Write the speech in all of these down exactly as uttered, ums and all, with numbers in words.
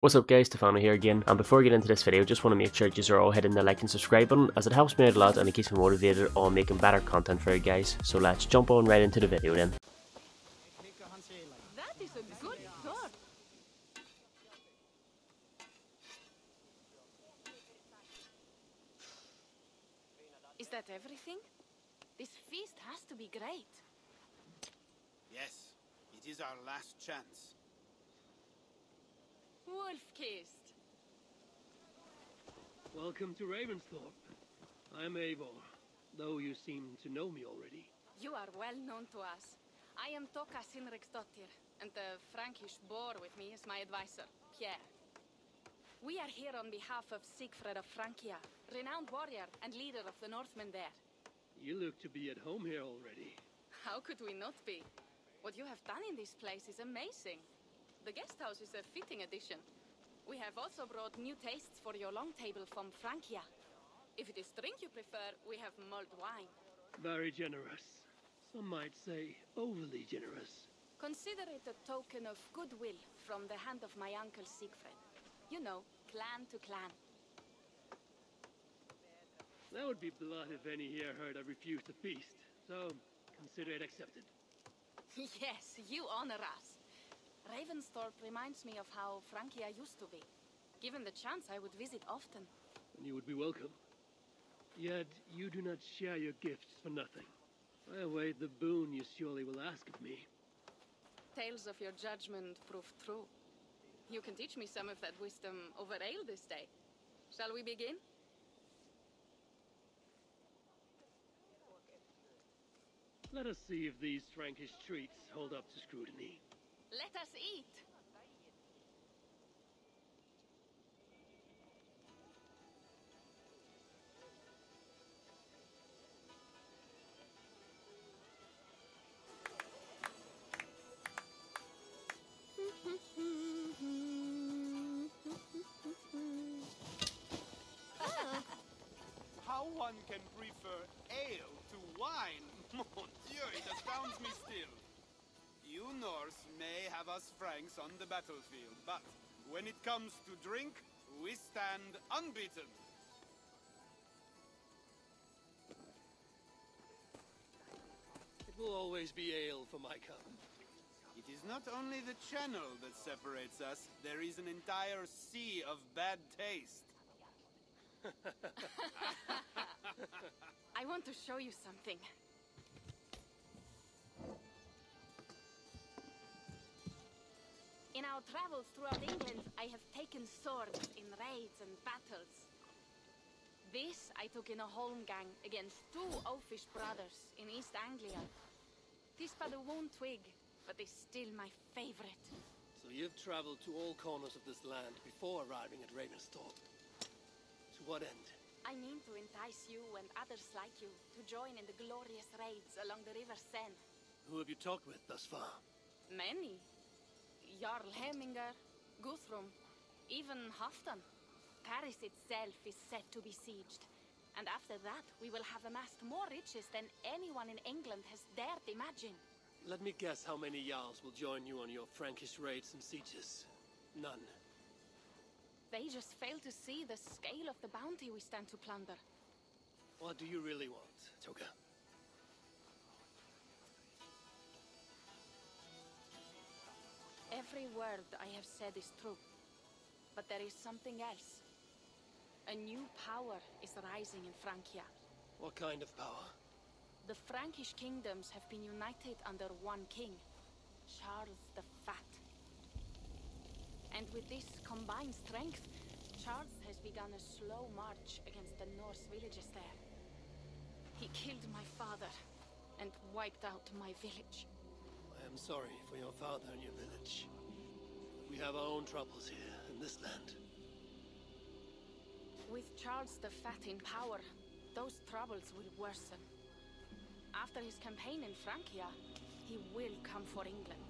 What's up guys, Stefano here again, and before I get into this video, just want to make sure you are all hitting the like and subscribe button, as it helps me out a lot and it keeps me motivated on making better content for you guys. So let's jump on right into the video then. That is a good sword. Is that everything? This feast has to be great. Yes, it is our last chance. Wolf-kissed. Welcome to Ravensthorpe. I'm Eivor, though you seem to know me already. You are well known to us. I am Toka Sinriksdottir, and the Frankish boar with me is my advisor, Pierre. We are here on behalf of Sigfred of Francia, renowned warrior and leader of the Northmen there. You look to be at home here already. How could we not be? What you have done in this place is amazing. The guest house is a fitting addition. We have also brought new tastes for your long table from Francia. If it is drink you prefer, we have mulled wine. Very generous. Some might say overly generous. Consider it a token of goodwill from the hand of my uncle Sigfred. You know, clan to clan. That would be blood if any here heard I refused the feast, so consider it accepted. Yes, you honor us. Ravensthorpe reminds me of how Francia used to be. Given the chance, I would visit often. And you would be welcome. Yet, you do not share your gifts for nothing. I await the boon you surely will ask of me. Tales of your judgment prove true. You can teach me some of that wisdom over ale this day. Shall we begin? Let us see if these Frankish treats hold up to scrutiny. Let us eat! How one can prefer ale to wine? Mon Dieu, it astounds me still. You Norse may have us Franks on the battlefield, but when it comes to drink, we stand unbeaten. It will always be ale for my cup. It is not only the channel that separates us, there is an entire sea of bad taste. I want to show you something. In our travels throughout England, I have taken swords in raids and battles. This I took in a holmgang against two oafish brothers in East Anglia. This but a worn twig, but is still my favorite. So you've traveled to all corners of this land before arriving at Ravensthorpe. To what end? I mean to entice you and others like you to join in the glorious raids along the River Seine. Who have you talked with thus far? Many. Jarl Heminger, Guthrum, even Halfdan. Paris itself is set to be sieged. And after that, we will have amassed more riches than anyone in England has dared imagine. Let me guess how many Jarls will join you on your Frankish raids and sieges. None. They just fail to see the scale of the bounty we stand to plunder. What do you really want, Toka? Every word I have said is true. But there is something else. A new power is rising in Francia. What kind of power? The Frankish kingdoms have been united under one king, Charles the Fat. And with this combined strength, Charles has begun a slow march against the Norse villages there. He killed my father and wiped out my village. I am sorry for your father and your village. We have our own troubles here in this land. With Charles the Fat in power, those troubles will worsen. After his campaign in Francia, he will come for England.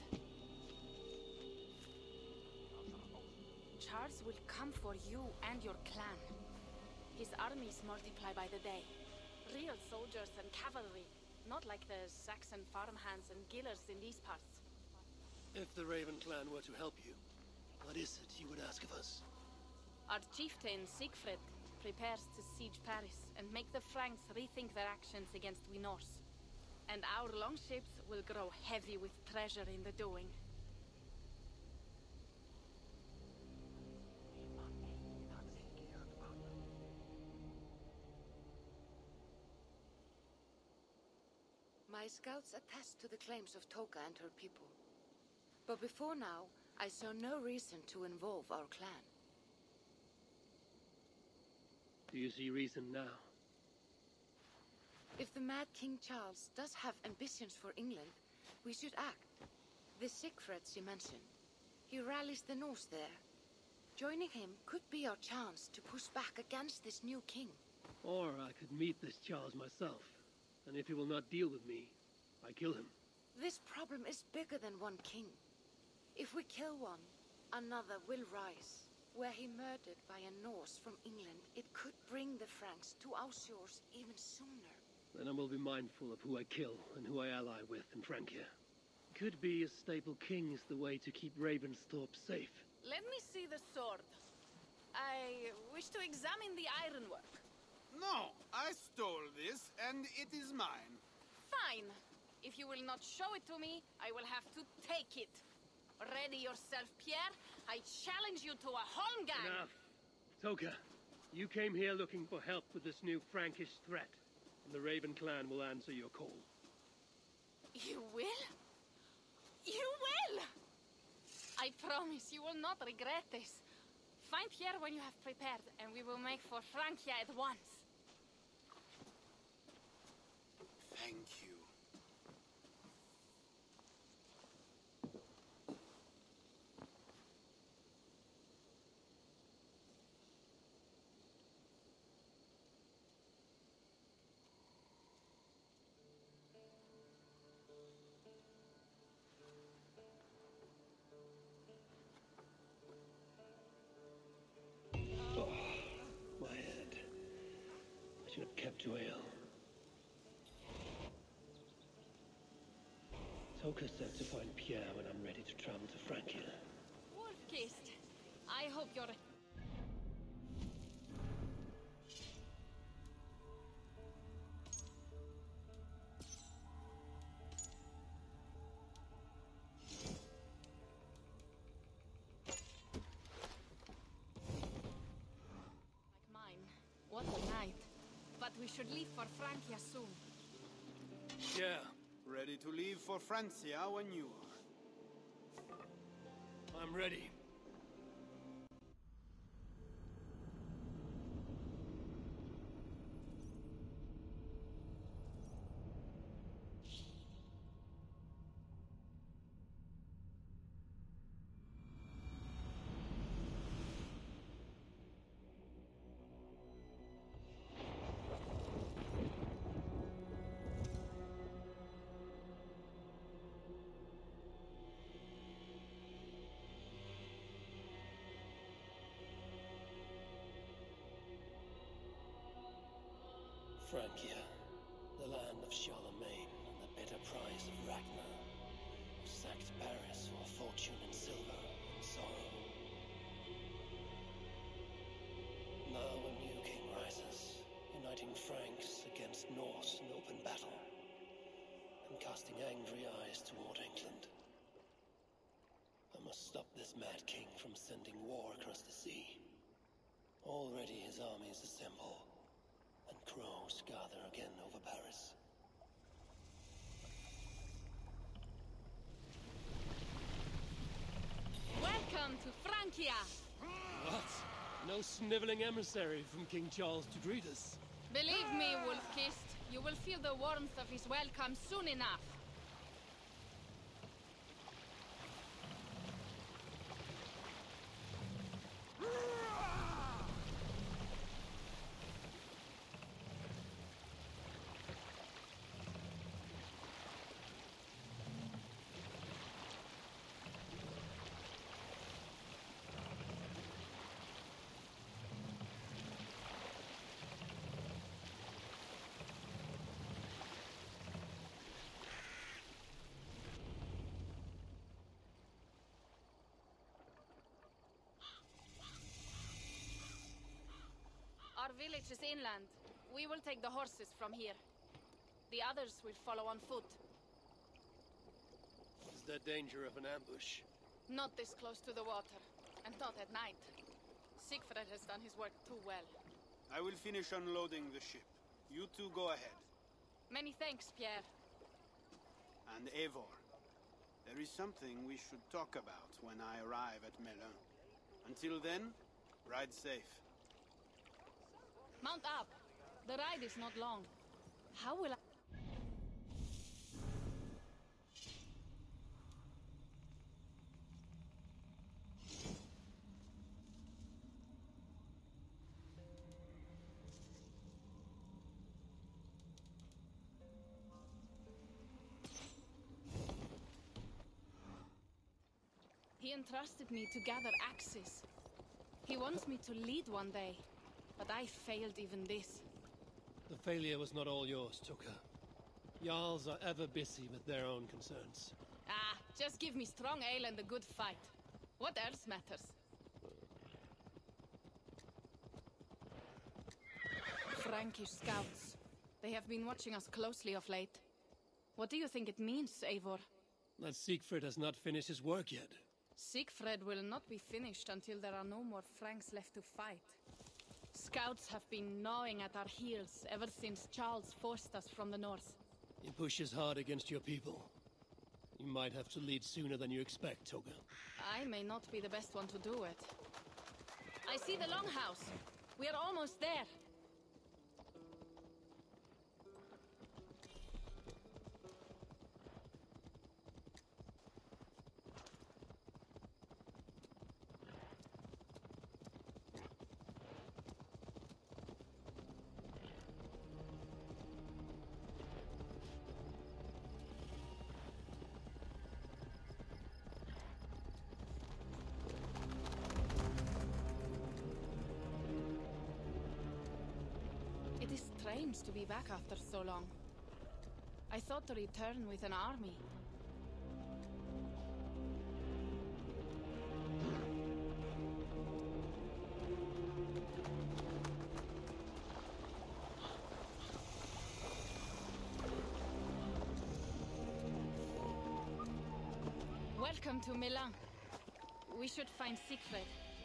Charles will come for you and your clan. His armies multiply by the day. Real soldiers and cavalry, not like the Saxon farmhands and gillers in these parts. If the Raven clan were to help you, What is it you would ask of us? Our chieftain, Siegfried, prepares to siege Paris and make the Franks rethink their actions against we Norse. And our longships will grow heavy with treasure in the doing. My scouts attest to the claims of Toka and her people. But before now, I saw no reason to involve our clan. Do you see reason now? If the mad King Charles does have ambitions for England, we should act. The Siegfrieds you mentioned, he rallies the Norse there. Joining him could be our chance to push back against this new king. Or I could meet this Charles myself, and if he will not deal with me, I kill him. This problem is bigger than one king. If we kill one, another will rise. Were he murdered by a Norse from England, it could bring the Franks to our shores even sooner. Then I will be mindful of who I kill and who I ally with in Francia. Could be a staple king is the way to keep Ravensthorpe safe. Let me see the sword. I wish to examine the ironwork. No, I stole this, and it is mine. Fine. If you will not show it to me, I will have to take it. Ready yourself, Pierre. I challenge you to a holmgang. Enough. Toka, you came here looking for help with this new Frankish threat, and the Raven clan will answer your call. You will? You will! I promise you will not regret this. Find Pierre when you have prepared, and we will make for Francia at once. Thank you. Oh, my head. I should have kept you ill. Toka said to find Pierre when I'm ready to travel to Francia. Wolf-kissed. I hope you're... What a night. But we should leave for Francia soon. Yeah, Ready to leave for Francia when you are. I'm ready. Francia, the land of Charlemagne and the bitter prize of Ragnar, who sacked Paris for a fortune in silver and sorrow. Now a new king rises, uniting Franks against Norse in open battle, and casting angry eyes toward England. I must stop this mad king from sending war across the sea. Already his armies assemble, and crows gather again over Paris. Welcome to Francia! What? No sniveling emissary from King Charles to greet us? Believe me, Wolf-kissed, you will feel the warmth of his welcome soon enough. village is inland. We will take the horses from here. The others will follow on foot. Is there danger of an ambush? Not this close to the water, and not at night. Sigfred has done his work too well. I will finish unloading the ship. You two go ahead. Many thanks, Pierre. And Eivor, there is something we should talk about when I arrive at Melun. Until then, ride safe. Mount up. The ride is not long. How will I... He entrusted me to gather axes. He wants me to lead one day, but I failed even this. The failure was not all yours, Tuka. Jarls are ever busy with their own concerns. Ah, just give me strong ale and a good fight. What else matters? Frankish scouts. They have been watching us closely of late. What do you think it means, Eivor? That Siegfried has not finished his work yet. Siegfried will not be finished until there are no more Franks left to fight. Scouts have been gnawing at our heels ever since Charles forced us from the north. He pushes hard against your people. You might have to lead sooner than you expect, Toga. I may not be the best one to do it. I see the longhouse. We are almost there. It is strange to be back after so long. I thought to return with an army. Welcome to Milan. We should find Siegfried.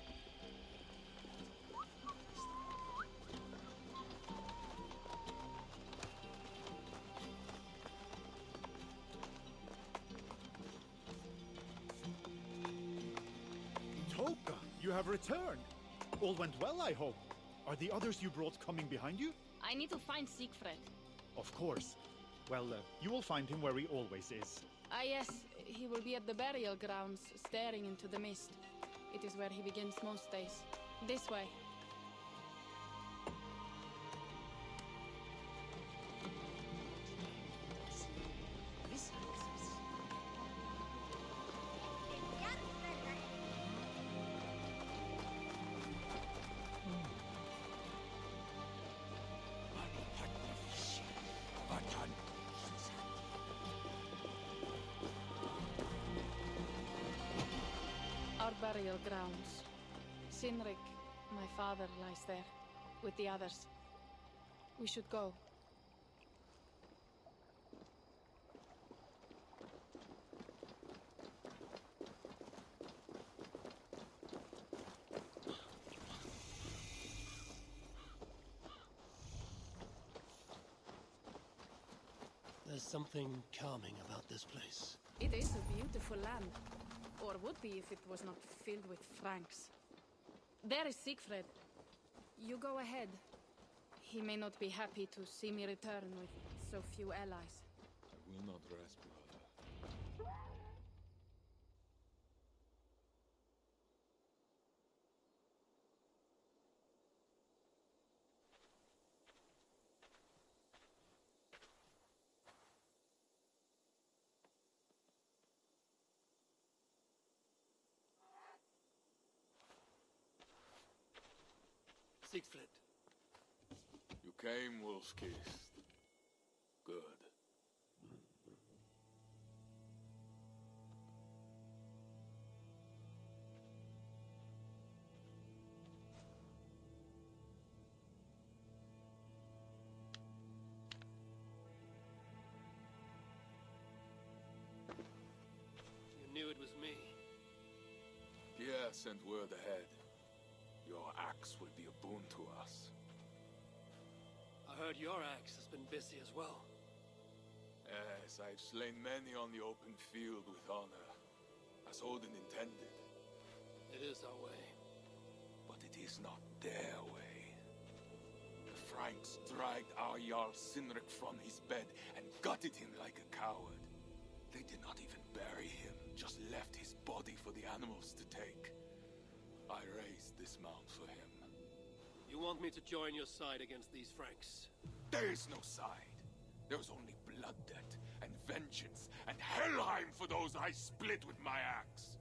Toka, you have returned. All went well, I hope. Are the others you brought coming behind you? I need to find Siegfried. Of course. Well, uh, you will find him where he always is. Ah yes, he will be at the burial grounds, staring into the mist. It is where he begins most days. This way. Our burial grounds. Sinrik, my father, lies there, with the others. We should go. There's something calming about this place. It is a beautiful land. Or would be if it was not filled with Franks. There is Siegfried. You go ahead. He may not be happy to see me return with so few allies. I will not rest, brother. Siegfried. You came, wolf-kissed. Good. has sent word ahead. Your axe will be a boon to us. I heard your axe has been busy as well. Yes, I've slain many on the open field with honor, as Odin intended. It is our way. But it is not their way. The Franks dragged our Jarl Sinric from his bed and gutted him like a coward. They did not even bury him, just left his body for the animals to take. I raised this mound for him. You want me to join your side against these Franks? There is no side. There is only blood debt and vengeance and Helheim for those I split with my axe.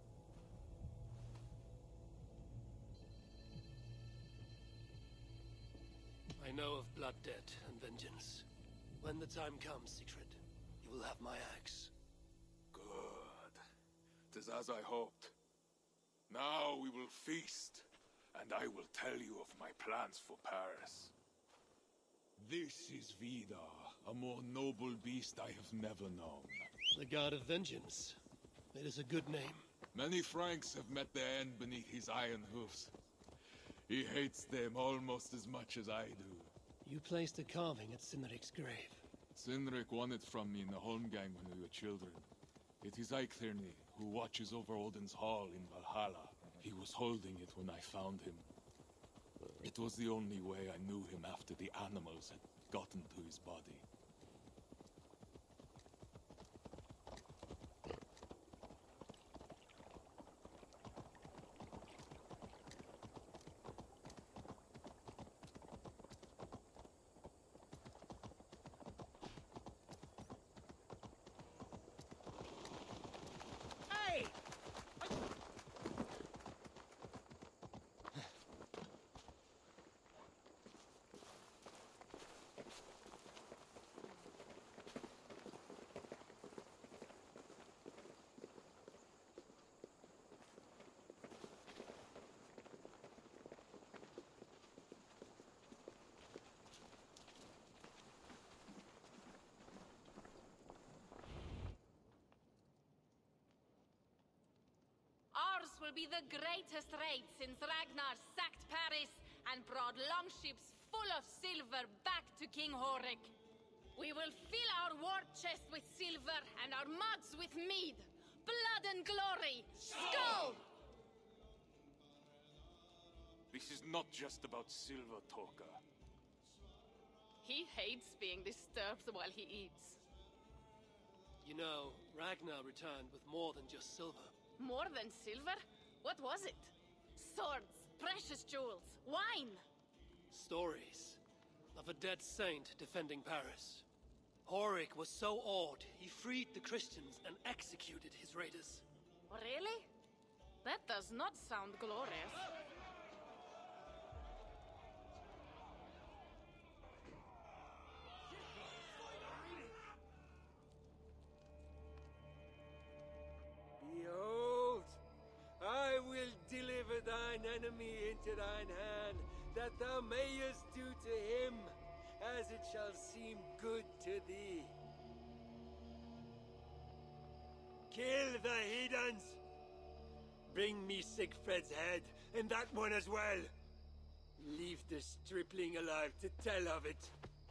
I know of blood debt and vengeance. When the time comes, Sigrid, you will have my axe. Good. 'Tis as I hoped. Now we will feast, and I will tell you of my plans for Paris. This is Vidar, a more noble beast I have never known. The God of Vengeance. It is a good name. Many Franks have met their end beneath his iron hoofs. He hates them almost as much as I do. You placed a carving at Sinric's grave. Sinric won it from me in the Holmgang when we were children. It is Eikthirni, who watches over Odin's hall in Valhalla. He was holding it when I found him. It was the only way I knew him after the animals had gotten to his body. Ours will be the greatest raid since Ragnar sacked Paris and brought longships full of silver back to King Horik. We will fill our war chest with silver and our mugs with mead. Blood and glory! Skull! This is not just about silver, Torka. He hates being disturbed while he eats. You know, Ragnar returned with more than just silver. More than silver? What was it? Swords, precious jewels, wine! Stories of a dead saint defending Paris. Horik was so awed, he freed the Christians and executed his raiders. Really? That does not sound glorious. Behold, I will deliver thine enemy into thine hand, that thou mayest do to him as it shall seem good to thee. Kill the heathens! Bring me Sigfred's head, and that one as well. Leave the stripling alive to tell of it.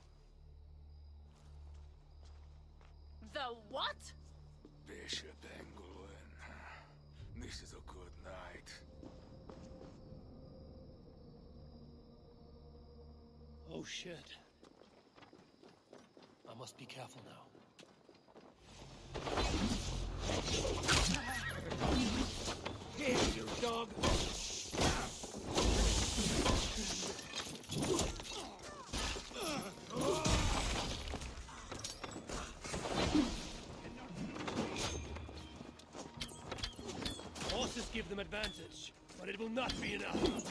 The what? Bishop Engelwin, this is a good night. Oh shit. I must be careful now. Here, you dog! Horses give them advantage, but it will not be enough.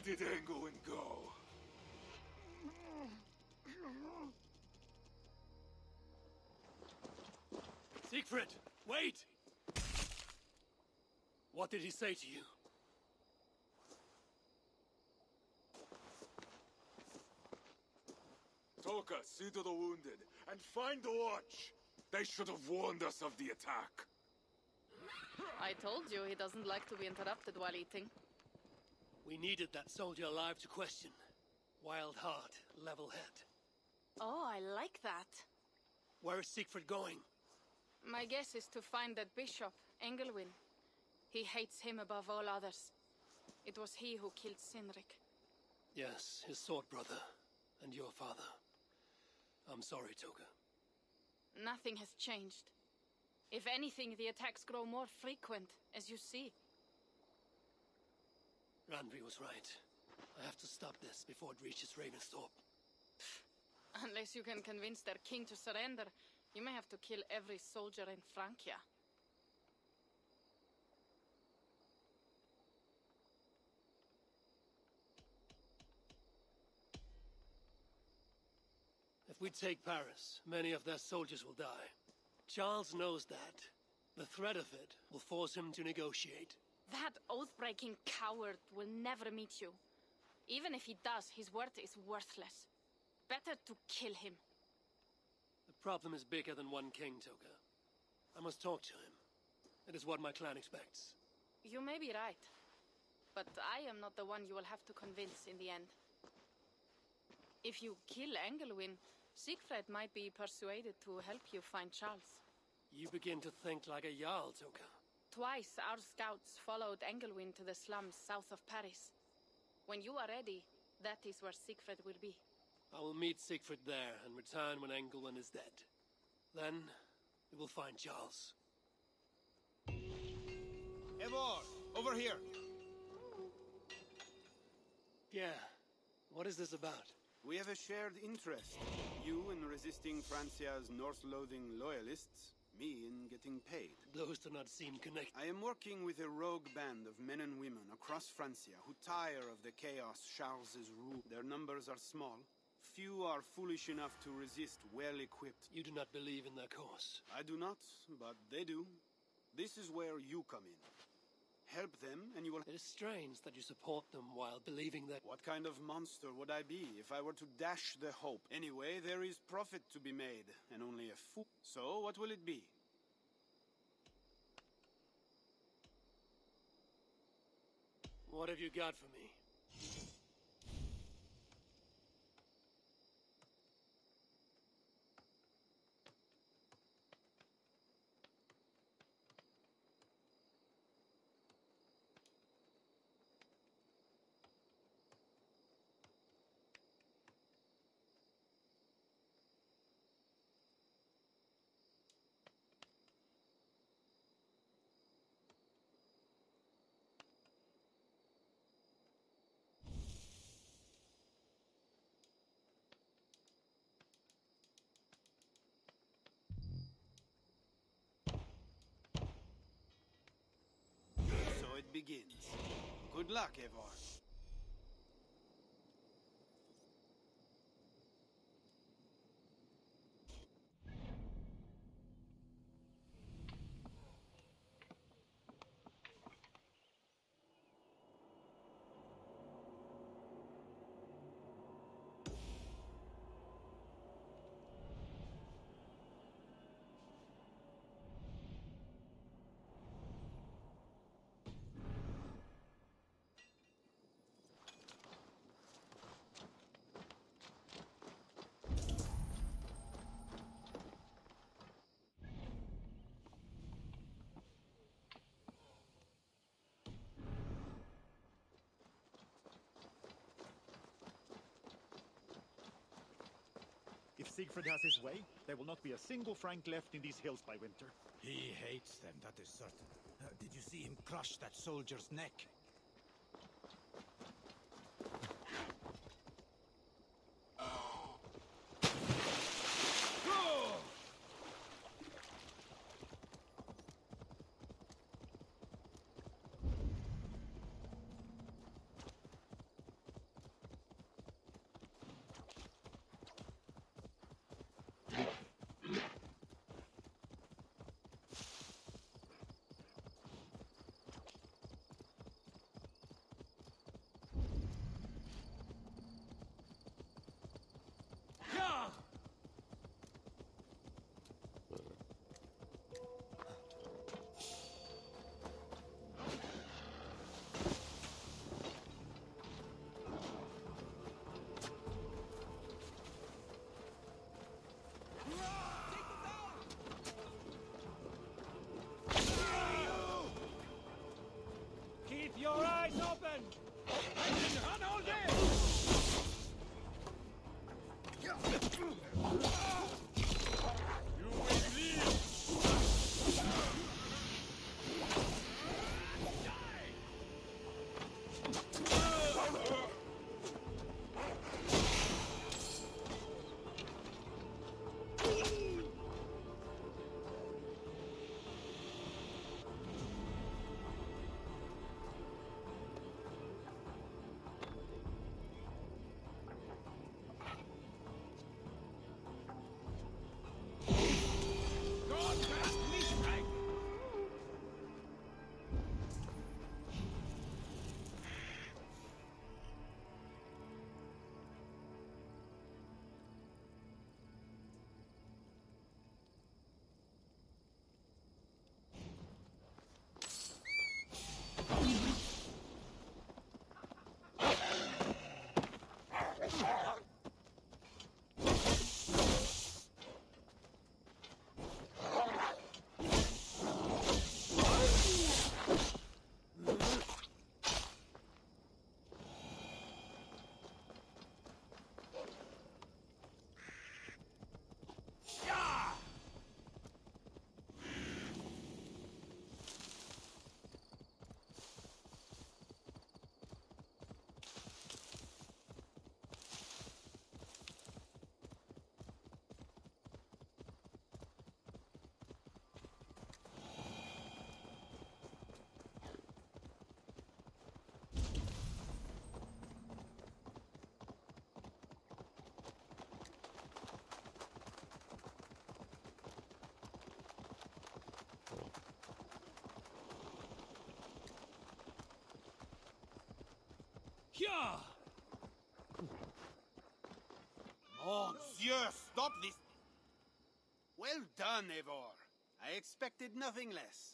did England go? Siegfried, wait! What did he say to you? Toka, see to the wounded, and find the watch! They should have warned us of the attack. I told you he doesn't like to be interrupted while eating. We needed that soldier alive to question. Wild heart, level head. Oh, I like that. Where is Siegfried going? My guess is to find that bishop, Engelwin. He hates him above all others. It was he who killed Cynric. Yes, his sword brother, and your father. I'm sorry, Toga. Nothing has changed. If anything, the attacks grow more frequent, as you see. Randvi was right. I have to stop this before it reaches Ravensthorpe. Unless you can convince their king to surrender, you may have to kill every soldier in Francia. If we take Paris, many of their soldiers will die. Charles knows that. The threat of it will force him to negotiate. That oath-breaking coward will never meet you. Even if he does, his word is worthless. Better to kill him. The problem is bigger than one king, Toga. I must talk to him. It is what my clan expects. You may be right. But I am not the one you will have to convince in the end. If you kill Engelwin, Siegfried might be persuaded to help you find Charles. You begin to think like a Jarl, Toga. Twice our scouts followed Engelwin to the slums south of Paris. When you are ready, that is where Siegfried will be. I will meet Siegfried there and return when Engelwin is dead. Then, we will find Charles. Eivor, over here! Yeah, what is this about? We have a shared interest. You in resisting Francia's Norse-loathing loyalists, me in getting paid. Those do not seem connected. I am working with a rogue band of men and women across Francia who tire of the chaos Charles's rule. Their numbers are small. Few are foolish enough to resist well-equipped. You do not believe in their cause. I do not, but they do. This is where you come in. Help them, and you will... It is strange that you support them while believing that... What kind of monster would I be if I were to dash the hope? Anyway, there is profit to be made, and only a fool. So, what will it be? What have you got for me? So it begins. Good luck, Eivor. If Siegfried has his way, there will not be a single Frank left in these hills by winter. He hates them, that is certain. Uh, did you see him crush that soldier's neck? open! I can run all day! You will bleed! Yeah. Monsieur, stop this! Well done, Eivor. I expected nothing less.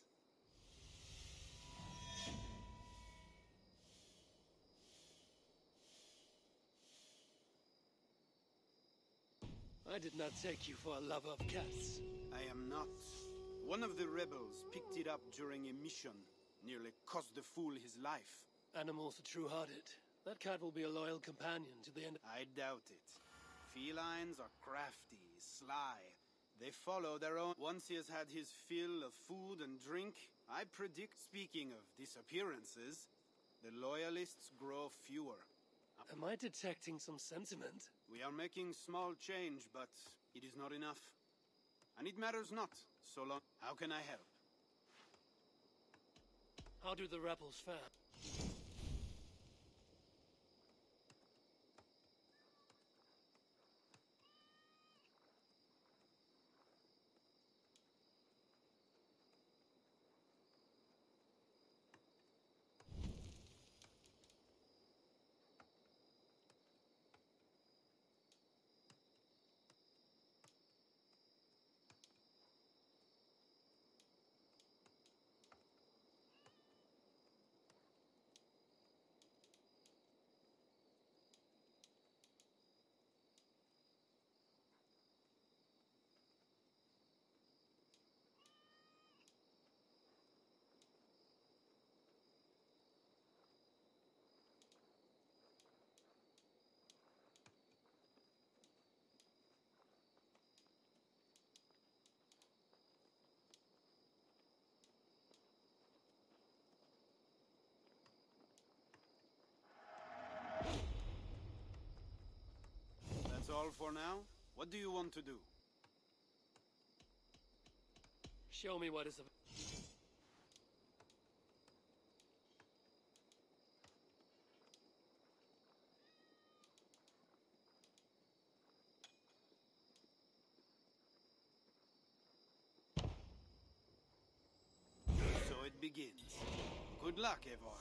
I did not take you for a lover of cats. I am not. One of the rebels picked it up during a mission. Nearly cost the fool his life. Animals are true-hearted. That cat will be a loyal companion to the end. I doubt it. Felines are crafty, sly. They follow their own. Once he has had his fill of food and drink, I predict, speaking of disappearances, the loyalists grow fewer. Am I detecting some sentiment? We are making small change, but it is not enough. And it matters not, so long. How can I help? How do the rebels fare? That's all for now? What do you want to do? Show me what is of. So it begins. Good luck, Eivor.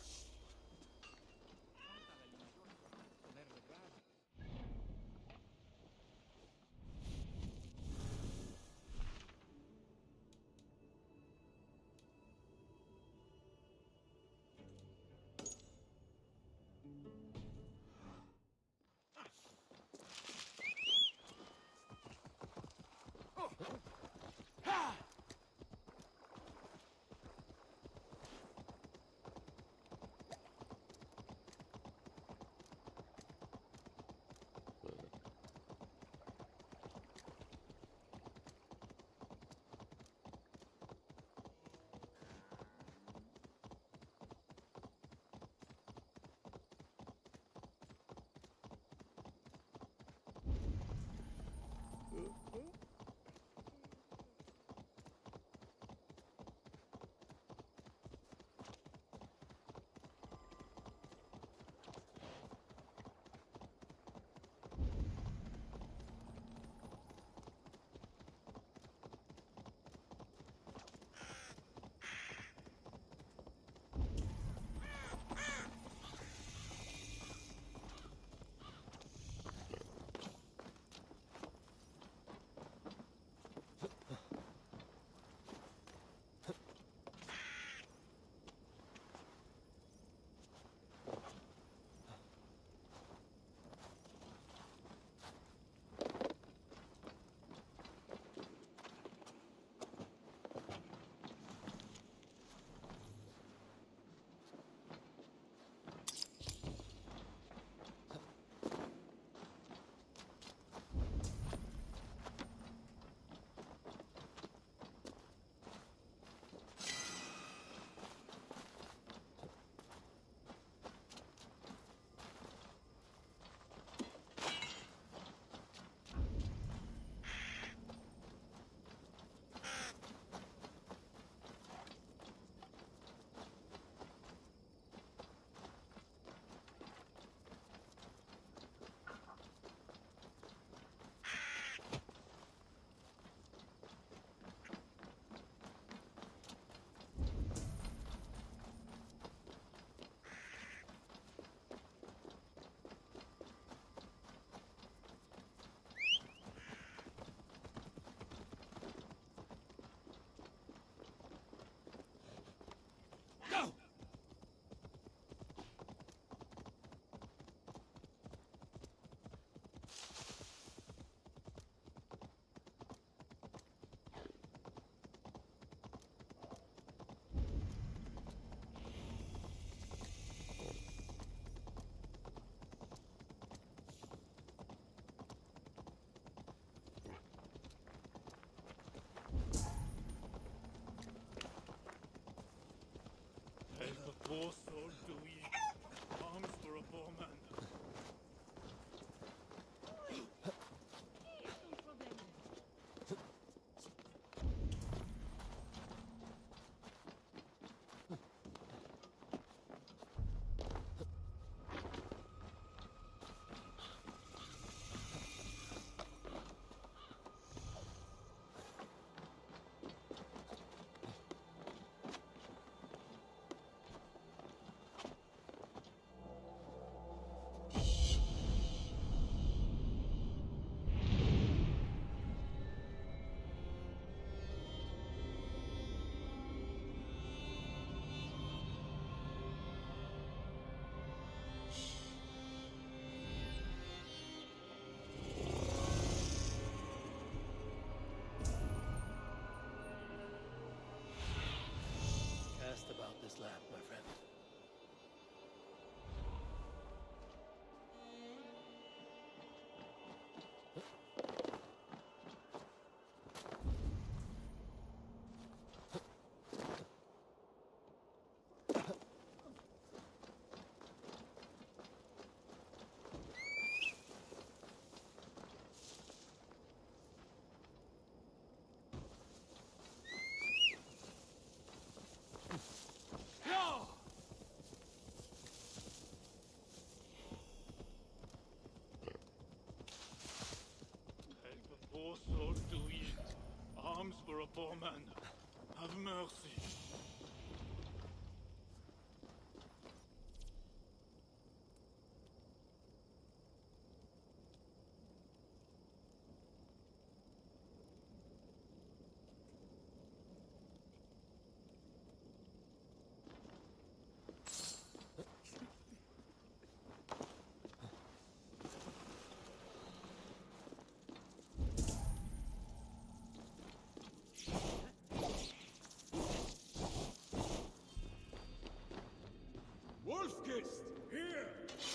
poor man. Have mercy. Wolfkist! Here!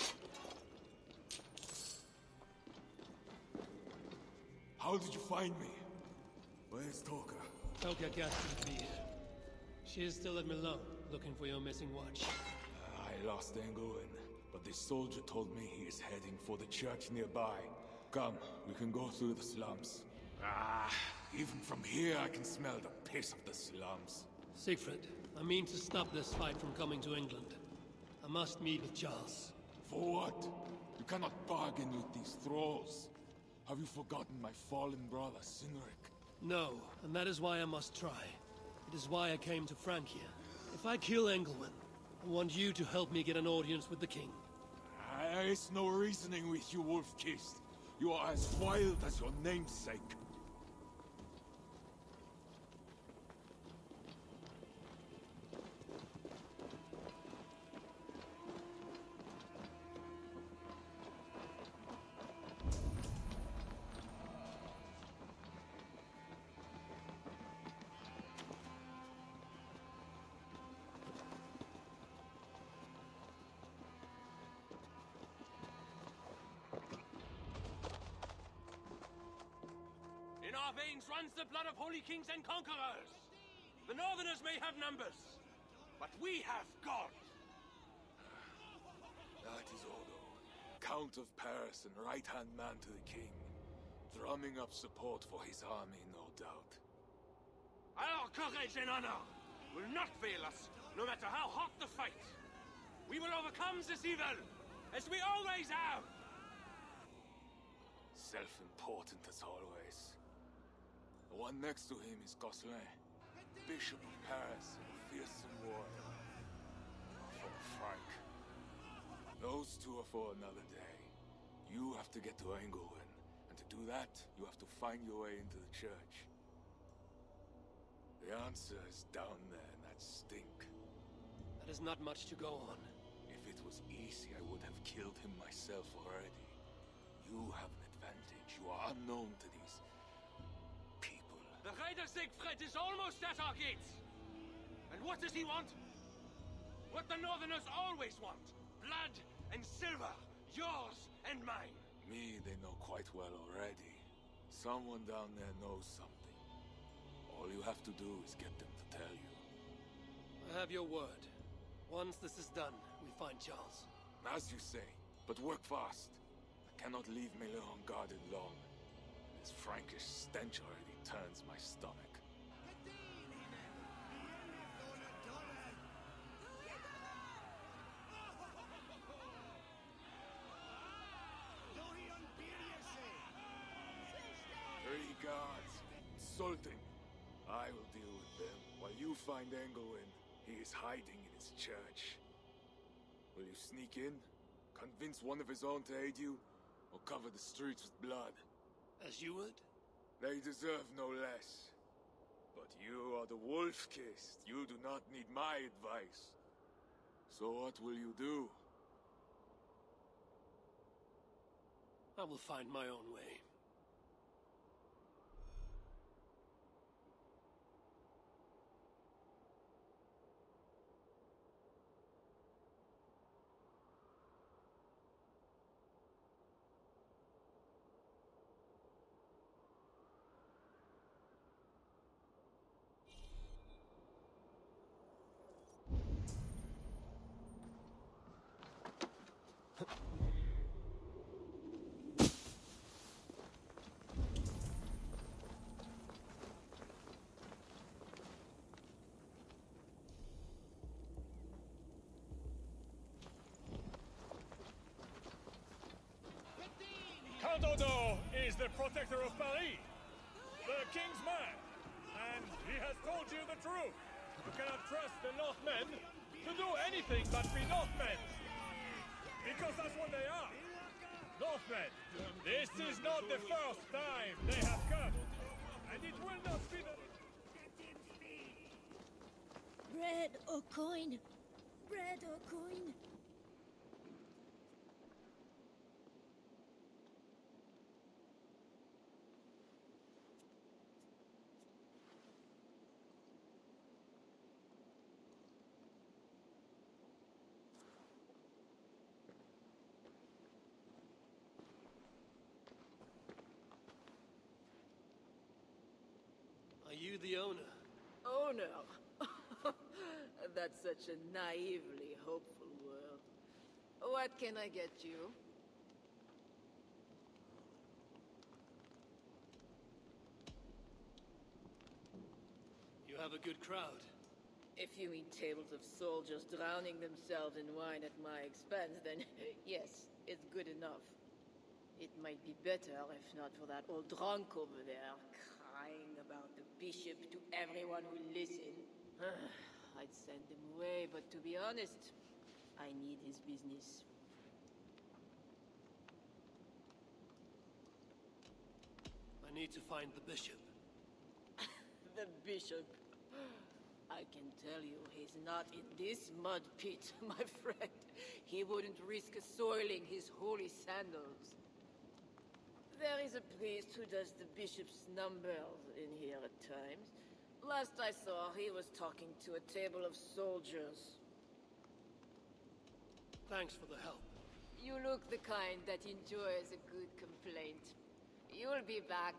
How did you find me? Where's Toka? Toka can't be here. She is still at Milan, looking for your missing watch. Uh, I lost Engelwin, but this soldier told me he is heading for the church nearby. Come, we can go through the slums. Ah, even from here I can smell the piss of the slums. Siegfried, I mean to stop this fight from coming to England. I must meet with Charles. For what? You cannot bargain with these thralls. Have you forgotten my fallen brother, Cynric? No, and that is why I must try. It is why I came to Francia. If I kill Engelwin, I want you to help me get an audience with the king. There is no reasoning with you, Wolf-Kissed. You are as wild as your namesake. In our veins runs the blood of holy kings and conquerors. The Northerners may have numbers, but we have God. That is Odo, Count of Paris and right-hand man to the king, drumming up support for his army, no doubt. Our courage and honor will not fail us, no matter how hot the fight. We will overcome this evil, as we always have. Self-important as always. The one next to him is Gosselin, Bishop of Paris, and a fearsome warrior. For Frank. Those two are for another day. You have to get to Engelwin, and to do that, you have to find your way into the church. The answer is down there in that stink. That is not much to go on. If it was easy, I would have killed him myself already. You have an advantage. You are unknown to these people. The Raider Siegfried is almost at our gates. And what does he want? What the Northerners always want. Blood and silver. Yours and mine. Me, they know quite well already. Someone down there knows something. All you have to do is get them to tell you. I have your word. Once this is done, we find Charles. As you say, but work fast. I cannot leave Miller unguarded long. This Frankish stench already turns my stomach. Three guards. Insulting. I will deal with them, while you find Engelwin. He is hiding in his church. Will you sneak in? Convince one of his own to aid you? Or cover the streets with blood? As you would? They deserve no less. But you are the Wolf-Kissed. You do not need my advice. So what will you do? I will find my own way. Count Odo is the protector of Paris, the king's man, And he has told you the truth. You cannot trust the Northmen to do anything but be Northmen. Because that's what they are. Northmen. This is not the first time they have come. And it will not be the... Bread or coin? Bread or coin? Are you the owner? Owner? That's such a naively hopeful word. What can I get you? You have a good crowd. If you mean tables of soldiers drowning themselves in wine at my expense, then yes, it's good enough. It might be better if not for that old drunk over there, crying about the bishop to everyone who listened. I'd send him away, but to be honest, I need his business. I need to find the bishop. The bishop? I can tell you, he's not in this mud pit, my friend. He wouldn't risk soiling his holy sandals. There is a priest who does the bishop's numbers in here at times. Last I saw, he was talking to a table of soldiers. Thanks for the help. You look the kind that enjoys a good complaint. You'll be back.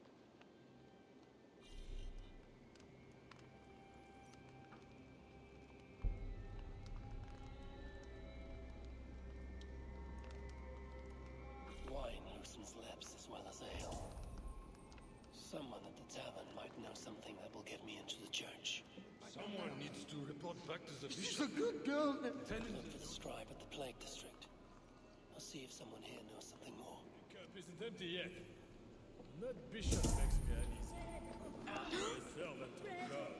Wine loosens lips as well as ale. Someone at the tavern might know something that will get me into the church. Someone needs to report back to the bishop. She's a good girl. Look for the scribe at the Plague District. I'll see if someone here knows something more. The cup isn't empty yet. And that bishop makes me uneasy. I sell that to God.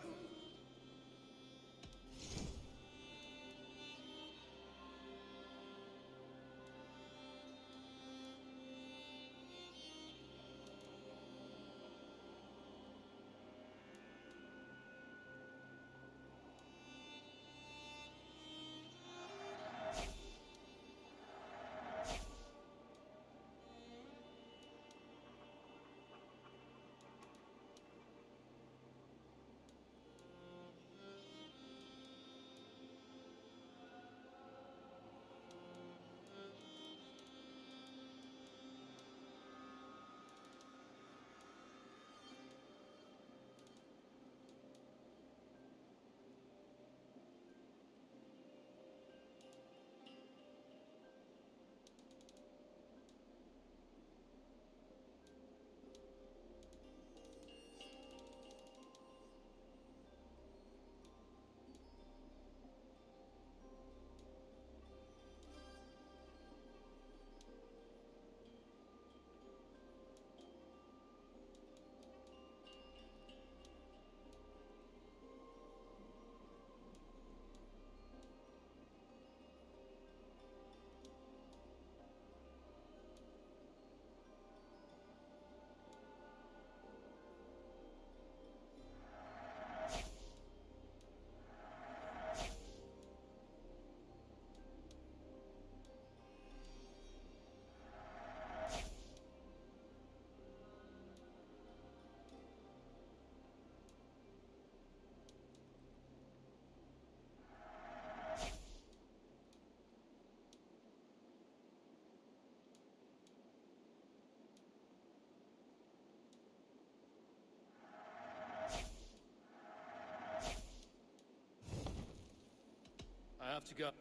I have to go.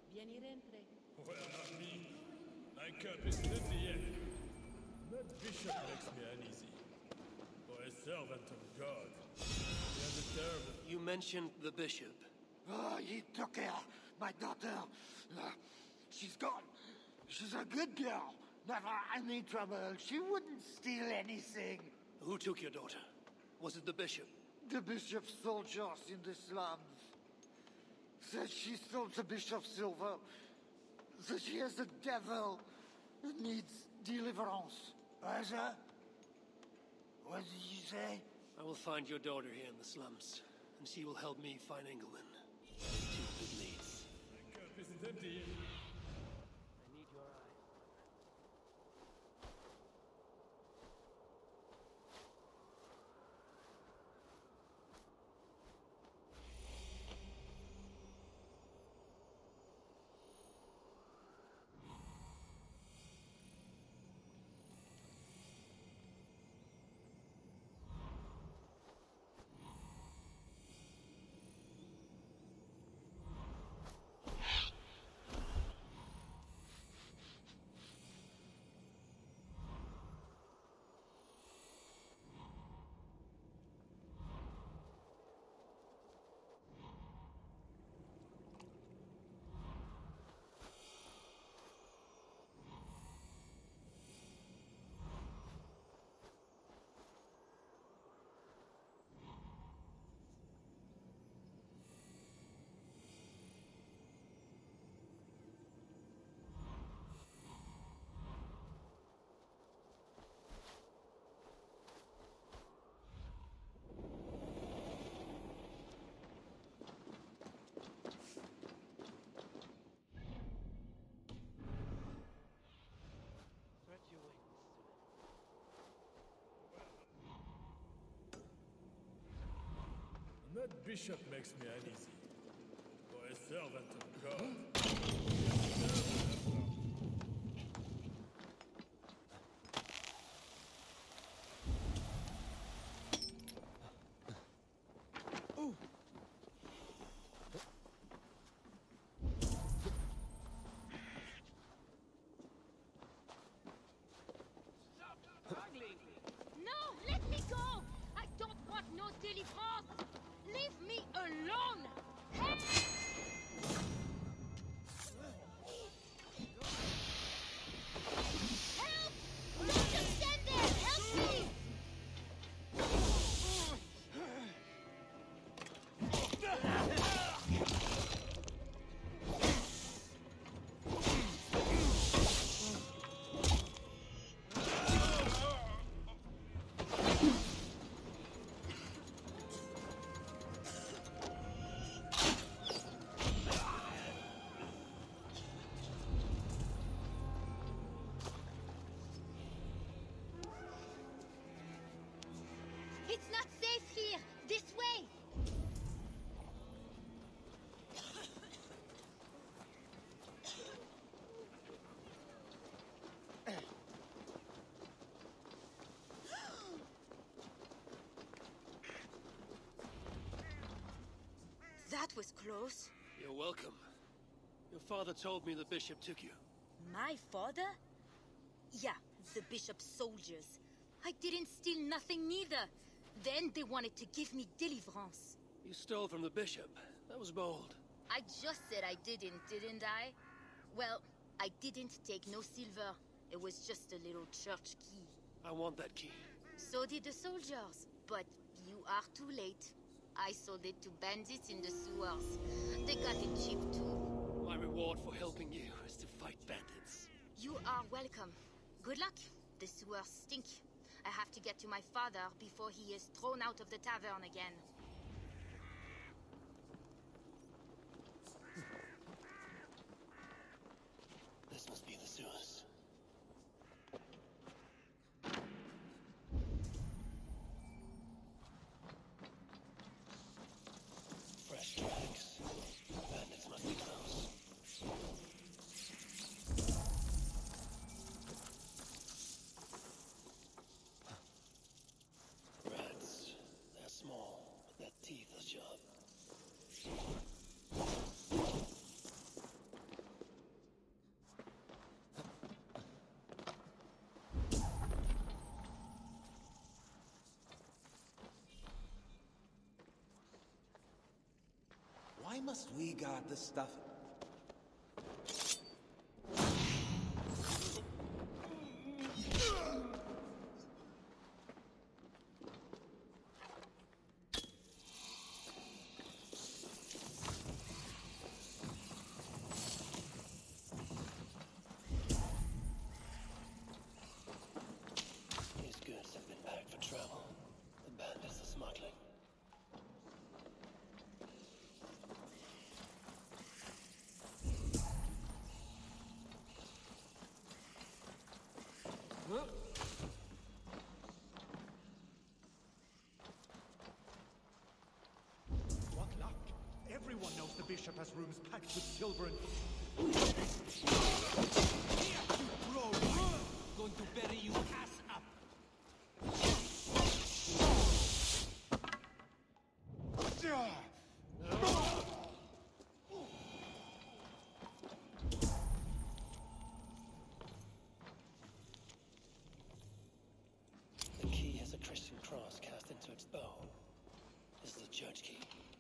Well, not me. My cup isn't empty yet. That bishop makes me uneasy. For a servant of God. He has a terrible... You mentioned the bishop. Oh, he took her, my daughter. Uh, she's gone. She's a good girl. Never any trouble. She wouldn't steal anything. Who took your daughter? Was it the bishop? The bishop's soldiers in the slums. Said she stole the bishop's silver. That she has a devil that needs deliverance. Asa? What did you say? I will find your daughter here in the slums, and she will help me find England. Two good leads. My cup isn't empty. I need your eyes. That bishop makes me uneasy. For a servant of God. No, let me go! I don't want no deliverance! Leave me alone! Help! Help! Don't just stand there! Help me! It's not safe here! This way! That was close. You're welcome. Your father told me the bishop took you. My father? Yeah, the bishop's soldiers. I didn't steal nothing neither. Then they wanted to give me deliverance. You stole from the bishop. That was bold. I just said I didn't, didn't I? Well, I didn't take no silver. It was just a little church key. I want that key. So did the soldiers. But you are too late. I sold it to bandits in the sewers. They got it cheap too. My reward for helping you is to fight bandits. You are welcome. Good luck. The sewers stink. I have to get to my father before he is thrown out of the tavern again. This must be the sewers. Fresh tracks. Bandits must be close. Rats. They're small, but their teeth are sharp. Why must we guard this stuff? has rooms packed with silver and... Here, you bro! Going to bury you ass up! The key has a Christian cross cast into its bow. This is a church key.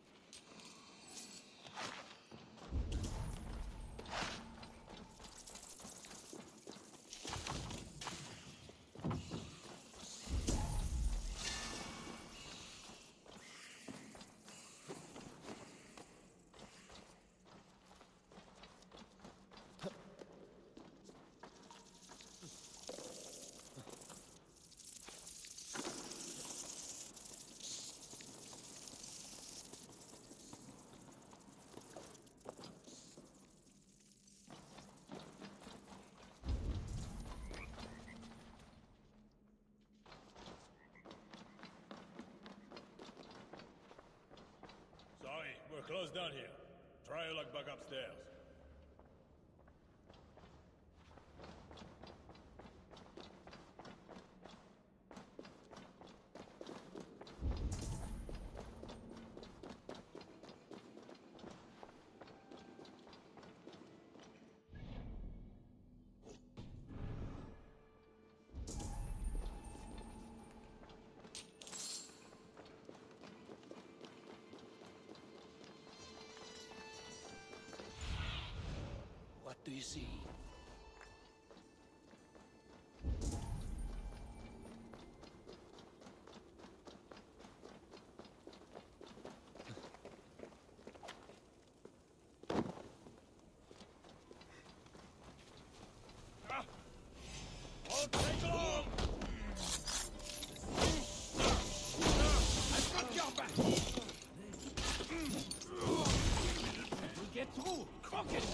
Sorry, we're closed down here. Try your luck back upstairs. What do you see? Won't take long! I've got your back! We'll get through! Crook it!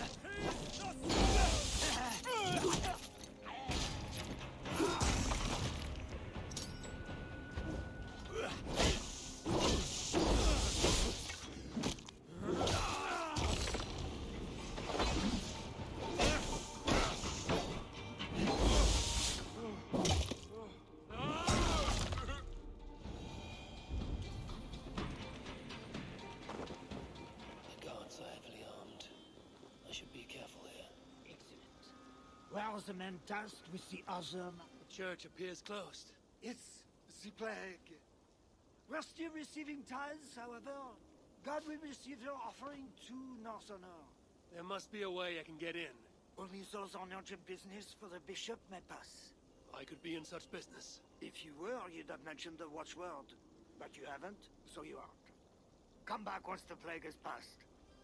Where's the man tasked with the other? The church appears closed. It's the plague. We're still receiving tithes, however. God will receive your offering to Northerner. There must be a way I can get in. Only those on urgent business for the bishop may pass. I could be in such business. If you were, you'd have mentioned the watchword. But you haven't, so you aren't. Come back once the plague has passed.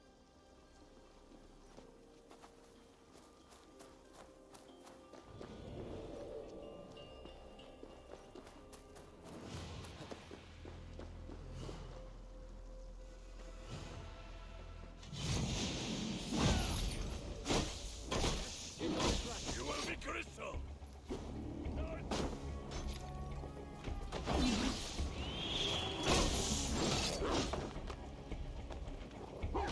You will be crystal! Come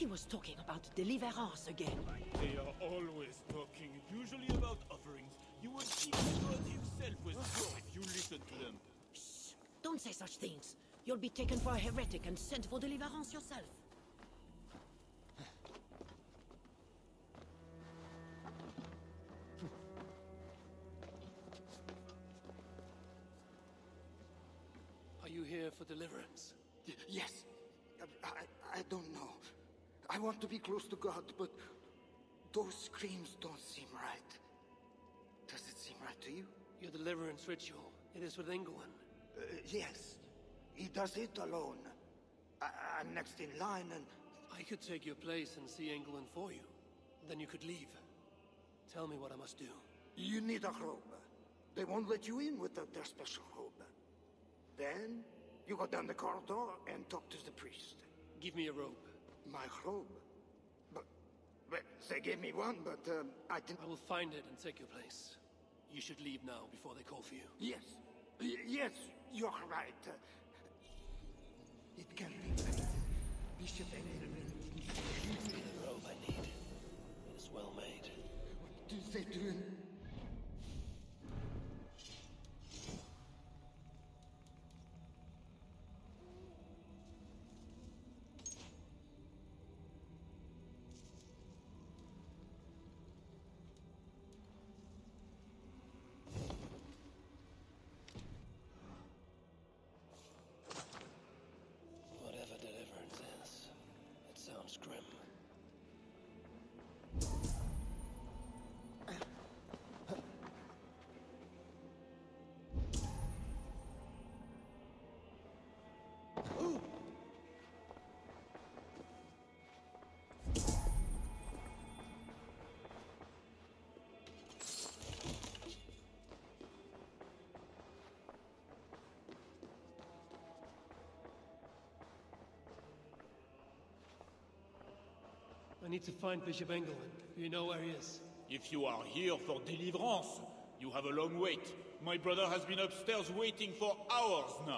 he was talking about deliverance again. They are always talking, usually about offerings. You would see God himself was sure if you listen to them. Shh! Don't say such things. You'll be taken for a heretic and sent for deliverance yourself. Are you here for deliverance? Y yes. I, I don't know. I want to be close to God, but those screams don't seem right. Does it seem right to you? Your deliverance ritual. It is with England. Uh, yes. He does it alone. I I'm next in line and... I could take your place and see England for you. Then you could leave. Tell me what I must do. You need a robe. They won't let you in without their special robe. Then, you go down the corridor and talk to the priest. Give me a robe. My robe? But, but they gave me one, but um, I didn't... I will find it and take your place. You should leave now before they call for you. Yes. Y yes, you're right. Uh, it can be better. Bishop Engelman. The robe I need. It is well made. What do they do? Whatever deliverance is, it sounds grim. I need to find Bishop Engelman. Do you know where he is? If you are here for deliverance, you have a long wait. My brother has been upstairs waiting for hours now.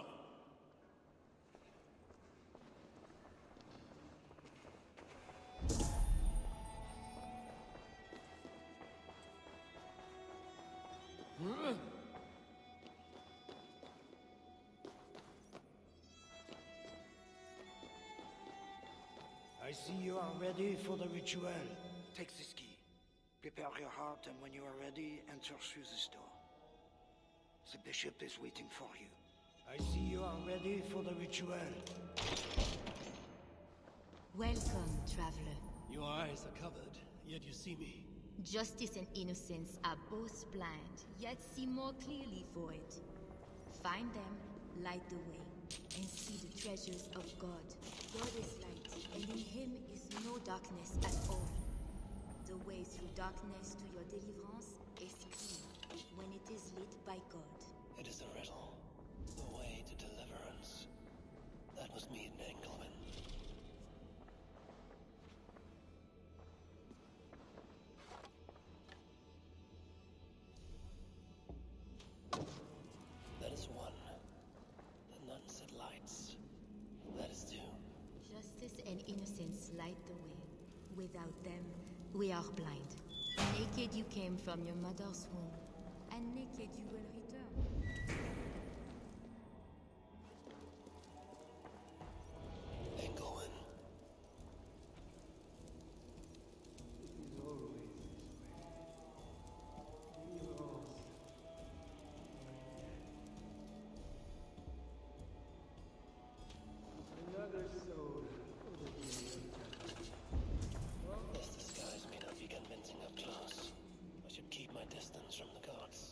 I see you are ready for the ritual. Take this key. Prepare your heart, and when you are ready, enter through this door. The bishop is waiting for you. I see you are ready for the ritual. Welcome, traveler. Your eyes are covered, yet you see me. Justice and innocence are both blind, yet see more clearly for it. Find them, light the way, and see the treasures of God. God is light, and in him is no darkness at all. The way through darkness to your deliverance is clear, when it is lit by God. It is a riddle. The way to deliverance. That was me in Engelman. That is one. The nun said lights. That is two. Justice and innocence light the way. Without them, we are blind. Naked you came from your mother's womb, and naked you will return. Engelman. Another soul. This disguise may not be convincing up close. I should keep my distance from the gods.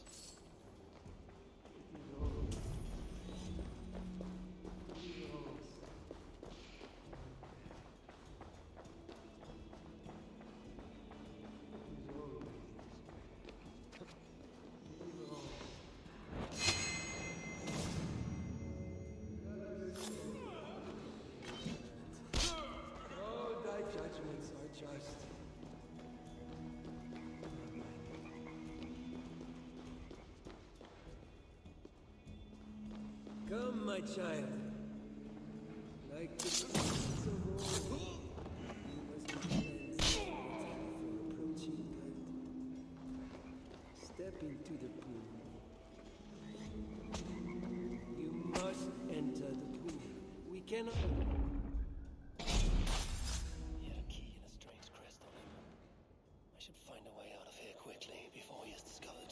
Oh, thy judgments are just. Come, my child. Like the beasts of old, you step into the pool. You must enter the pool. We cannot... He had a key and a strange crest on him. I should find a way out of here quickly before he is discovered.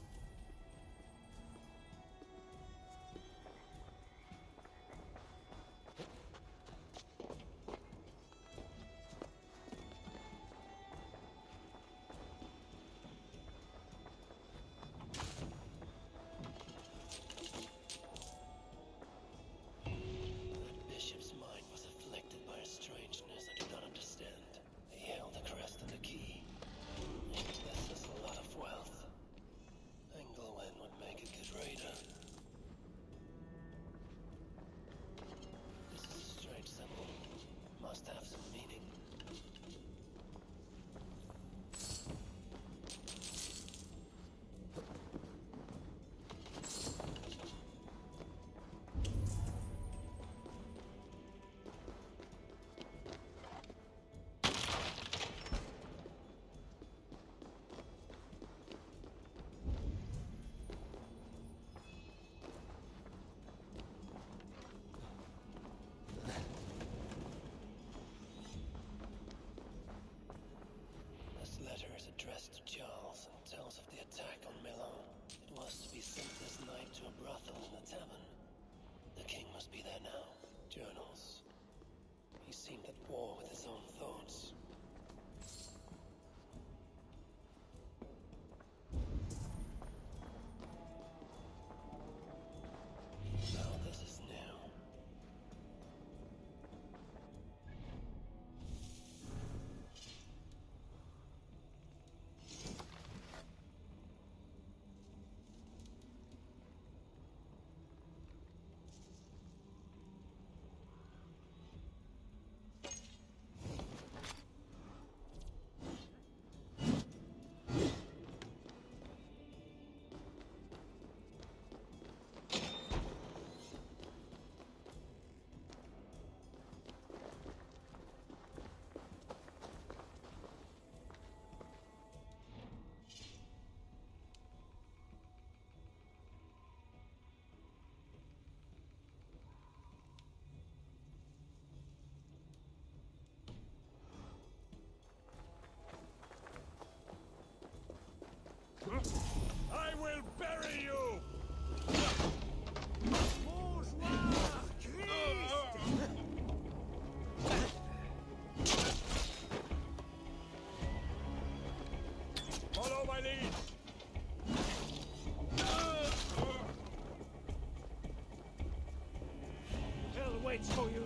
Addressed to Charles and tells of the attack on Milan. It was to be sent this night to a brothel in the tavern. The king must be there now. Journals. He seemed at war with his own thoughts. Now this is new. I will bury you! Follow my lead! Hell waits for you!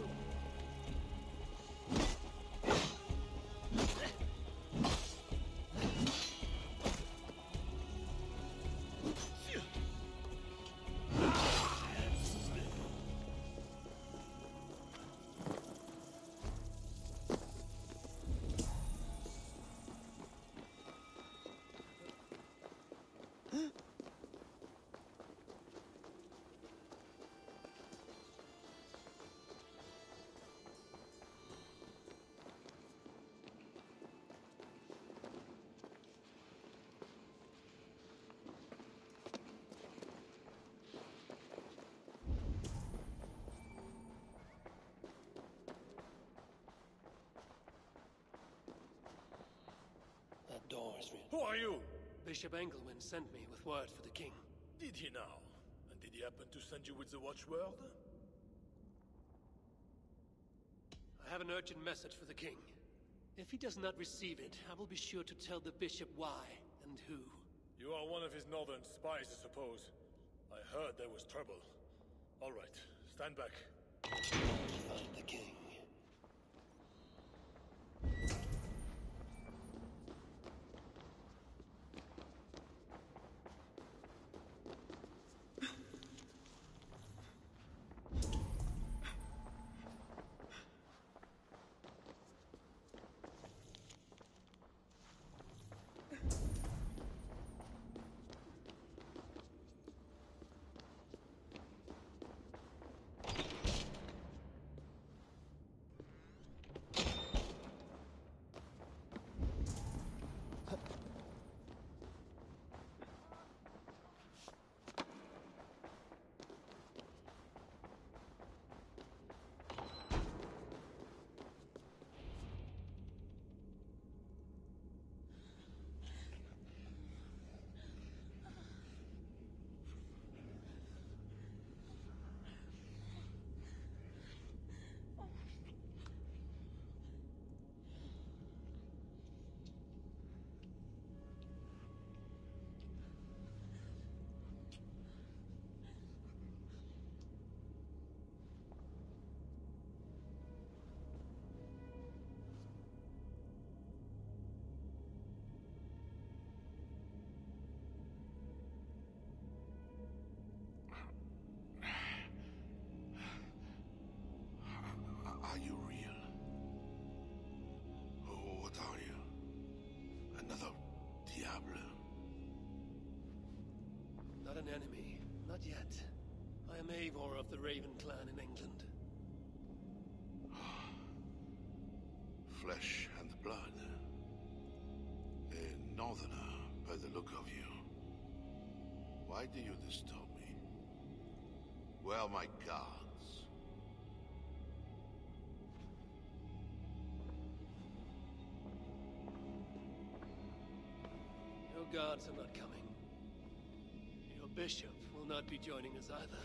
Door is real. Who are you? Bishop Engelman sent me with word for the king. Did he now? And did he happen to send you with the watchword? I have an urgent message for the king. If he does not receive it, I will be sure to tell the bishop why and who. You are one of his northern spies, I suppose. I heard there was trouble. All right, stand back. Find the king. an enemy. Not yet. I am Eivor of the Raven clan in England. Flesh and blood. A northerner, by the look of you. Why do you disturb me? Where are my guards? Your guards are not coming. Your bishop will not be joining us either.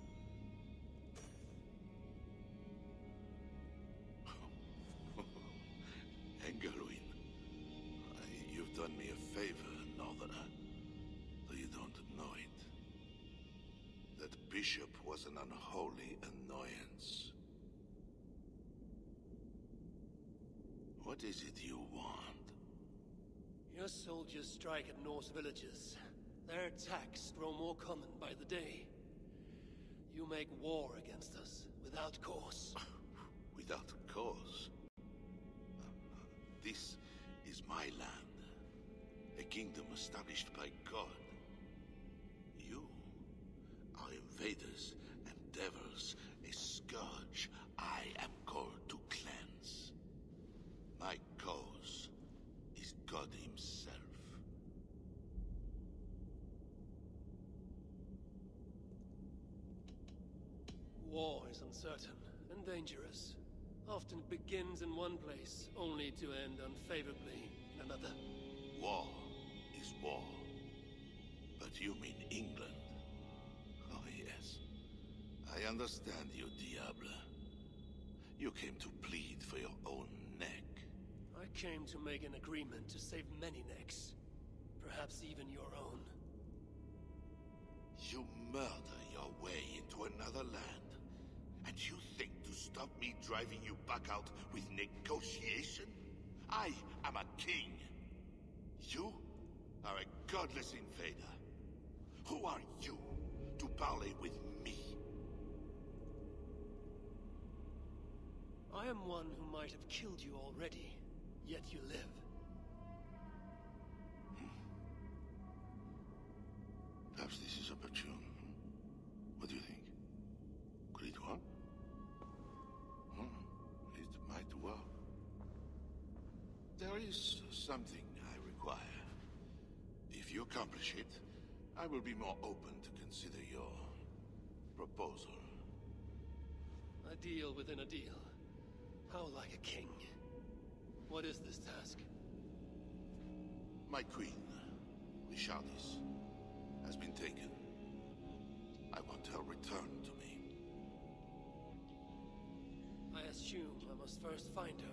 Engelwin, you've done me a favor, Northerner, though you don't know it. That bishop was an unholy annoyance. What is it you want? Your soldiers strike at Norse villages. Their attacks grow more common by the day. You make war against us, without cause. Without cause? This is my land. A kingdom established by God. You are invaders and devils, a scourge I am called to cleanse. My cause is God himself. War is uncertain and dangerous. Often begins in one place, only to end unfavorably in another. War is war. But you mean England? Oh yes. I understand you, Diable. You came to plead for your own neck. I came to make an agreement to save many necks. Perhaps even your own. You murder your way into another land. And you think to stop me driving you back out with negotiation? I am a king. You are a godless invader. Who are you to parley with me? I am one who might have killed you already, yet you live. Hmm. Perhaps this is opportune. What do you think? Could it work? Hmm. It might work. There is something I require. If you accomplish it, I will be more open to consider your proposal. A deal within a deal. How like a king. What is this task? My queen, Richardis, has been taken. I want her returned to me. I assume I must first find her.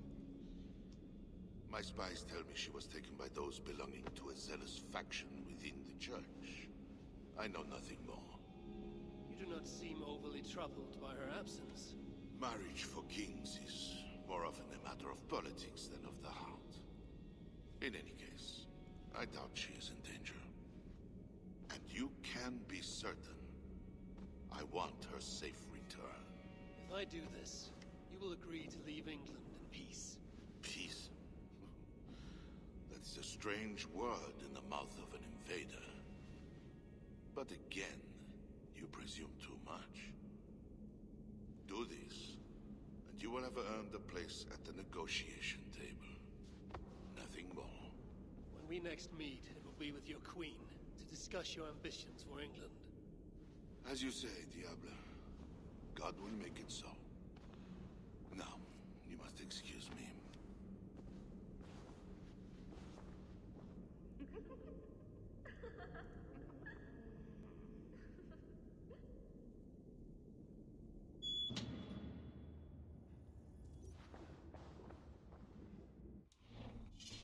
My spies tell me she was taken by those belonging to a zealous faction within the church. I know nothing more. You do not seem overly troubled by her absence. Marriage for kings is more often a matter of politics than of the heart. In any case, I doubt she is in danger. And you can be certain I want her safe return. If I do this, you will agree to leave England in peace. Peace? That is a strange word in the mouth of an invader. But again, you presume too much. Do this, and you will have earned a place at the negotiation table. Nothing more. When we next meet, it will be with your queen, to discuss your ambitions for England. As you say, Diable. God will make it so. Now, you must excuse me.